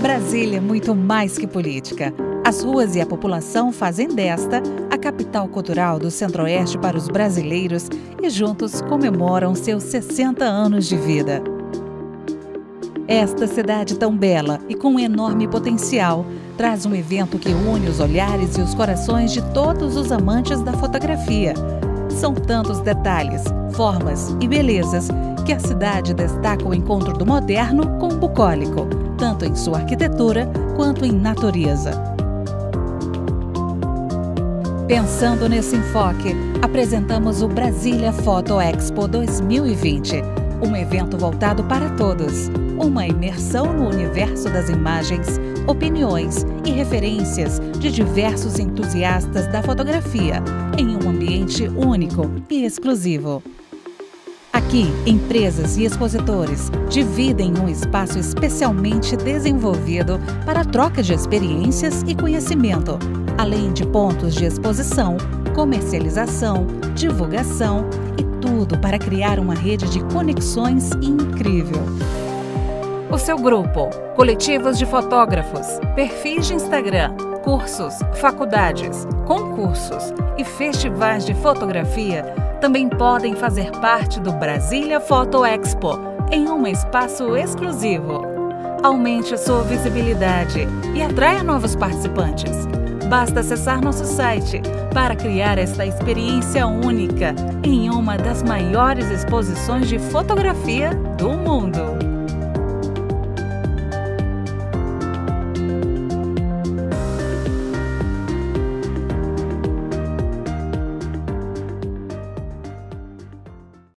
Brasília é muito mais que política. As ruas e a população fazem desta a capital cultural do Centro-Oeste para os brasileiros e juntos comemoram seus 60 anos de vida. Esta cidade tão bela e com um enorme potencial traz um evento que une os olhares e os corações de todos os amantes da fotografia. São tantos detalhes, formas e belezas que a cidade destaca o encontro do moderno com o bucólico, tanto em sua arquitetura quanto em natureza. Pensando nesse enfoque, apresentamos o Brasília Photo Expo 2020, um evento voltado para todos, uma imersão no universo das imagens, opiniões e referências de diversos entusiastas da fotografia, em um ambiente único e exclusivo. Aqui, empresas e expositores dividem um espaço especialmente desenvolvido para a troca de experiências e conhecimento, além de pontos de exposição, comercialização, divulgação e tudo para criar uma rede de conexões incrível. O seu grupo, coletivos de fotógrafos, perfis de Instagram, cursos, faculdades, concursos e festivais de fotografia também podem fazer parte do Brasília Photo Expo em um espaço exclusivo. Aumente sua visibilidade e atraia novos participantes. Basta acessar nosso site para criar esta experiência única em uma das maiores exposições de fotografia do mundo.